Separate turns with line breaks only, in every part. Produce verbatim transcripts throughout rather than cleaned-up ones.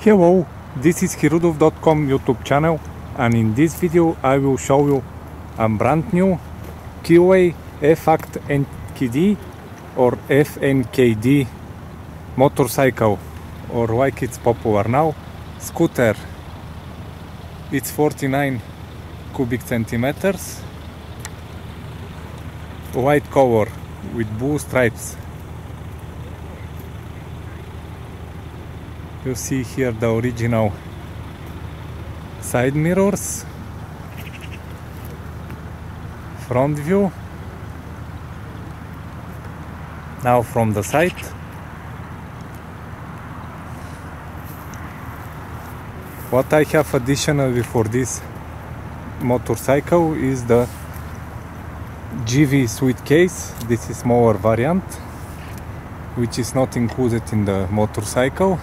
Hello, this is hirudov dot com YouTube channel, and in this video I will show you a brand new Kioway F-Act N K D or F N K D motorcycle, or like it's popular now, scooter. It's forty-nine cubic centimeters, white color with blue stripes. You see here the original side mirrors, front view. Now from the side, what I have additionally for this motorcycle is the G V suitcase. This is smaller variant, which is not included in the motorcycle.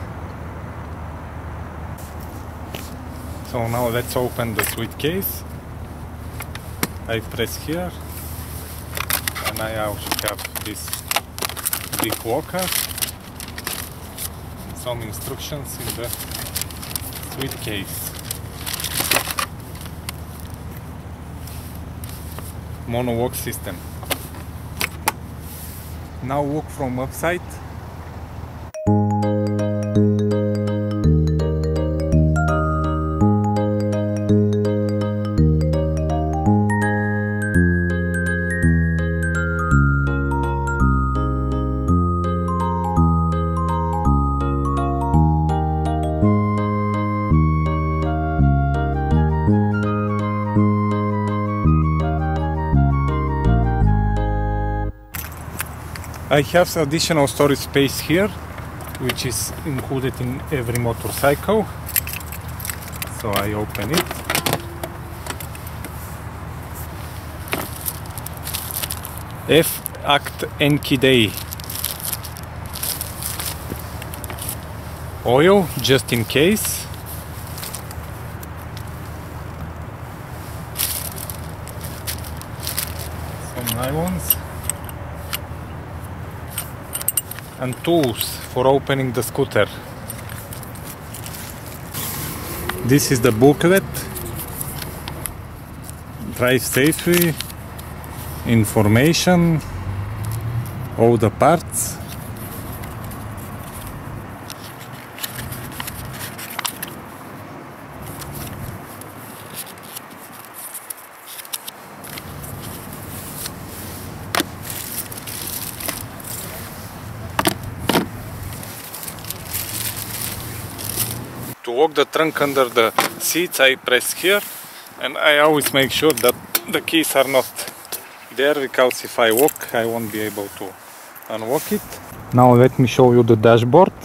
So now let's open the suitcase. I press here, and I also have this big locker, some instructions in the suitcase. Monolock system. Now look from upside. I have additional storage space here, which is included in every motorcycle. So I open it. F-Act N K D. Oil, just in case. Some nylons. And tools for opening the scooter. This is the booklet. Drive safely, information, all the parts. To lock the trunk under the seats, I press here, and I always make sure that the keys are not there, because if I walk I won't be able to unlock it. Now let me show you the dashboard.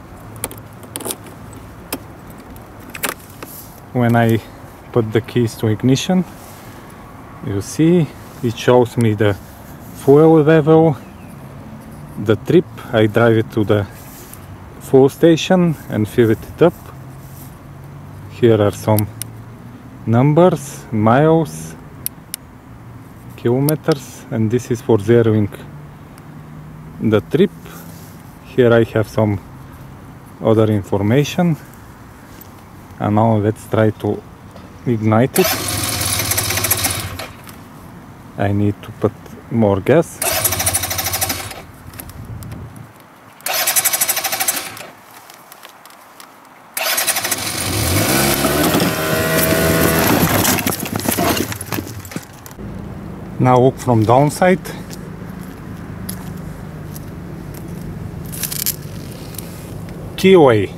When I put the keys to ignition, you see it shows me the fuel level, the trip. I drive it to the fuel station and fill it up. Here are some numbers, miles, kilometers, and this is for zeroing the trip. Here I have some other information. And now let's try to ignite it. I need to put more gas. Now look from downside. Kioway.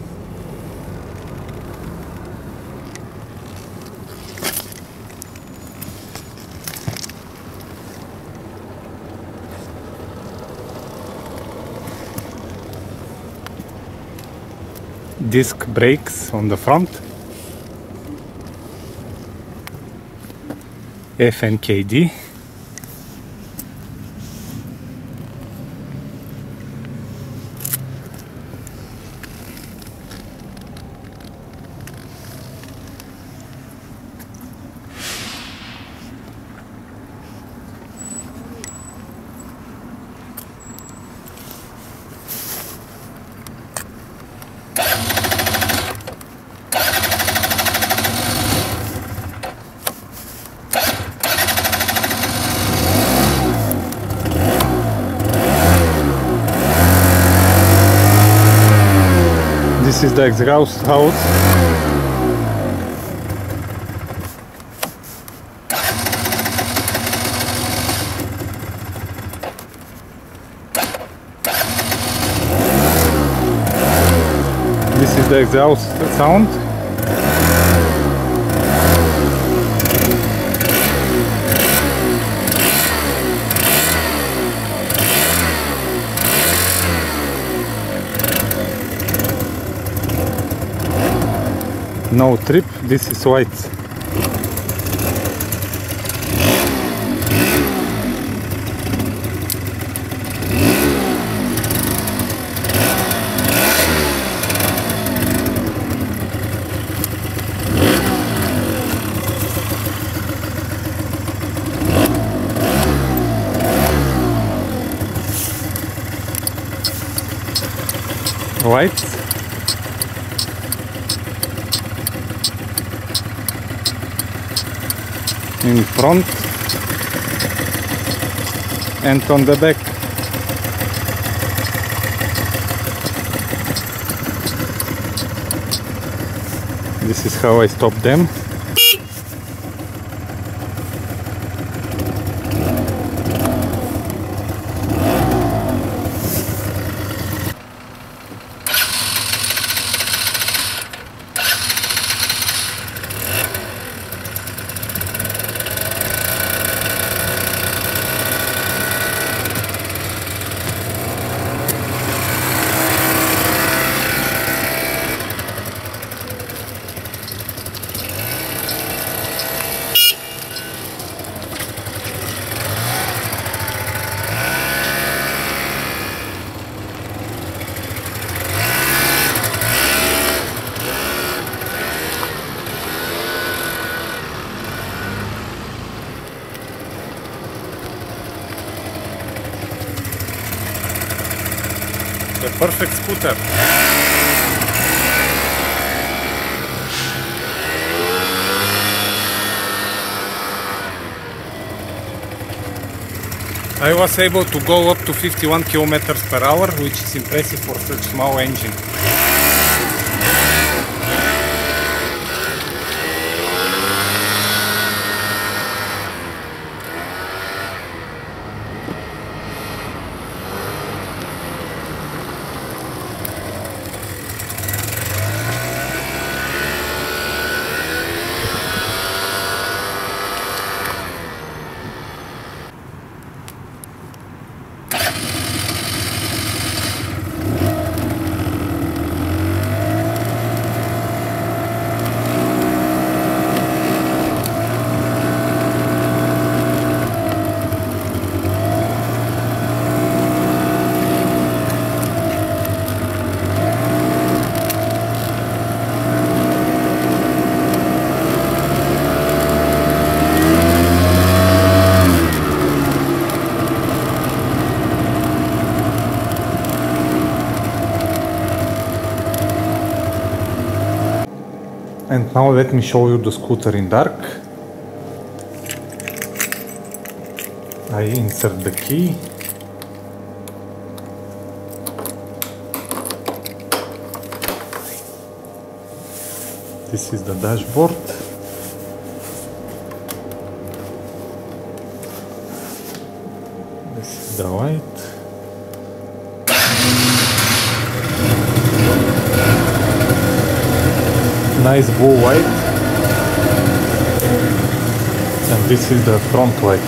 Disc brakes on the front. F N K D. This is the exhaust house. This is the exhaust sound. No trip, this is white. White. In front and on the back. This is how I stop them. The perfect scooter. I was able to go up to fifty-one kilometers per hour, which is impressive for such small engine. And now let me show you the scooter in dark. I insert the key. This is the dashboard. This is the light. Nice blue light, and this is the front light.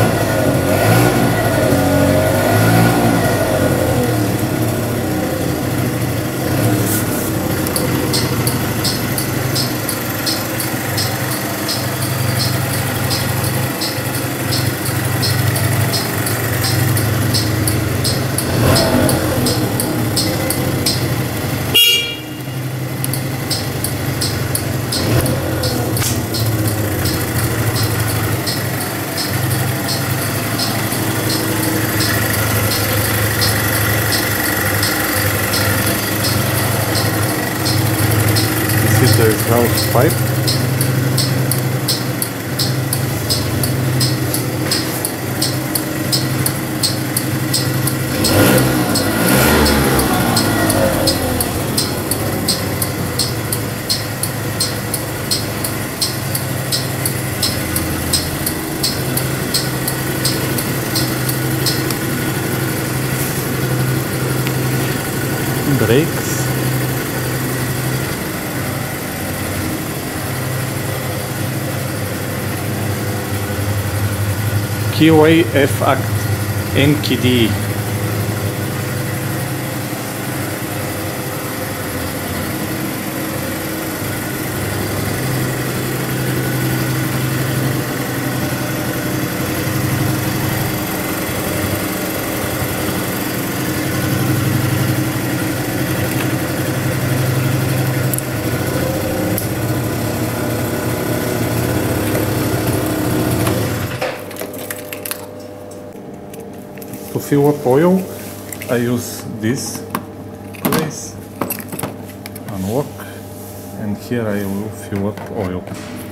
The exhaust pipe. Keyway F-Act N K D. To fill up oil, I use this place, unlock, and here I will fill up oil.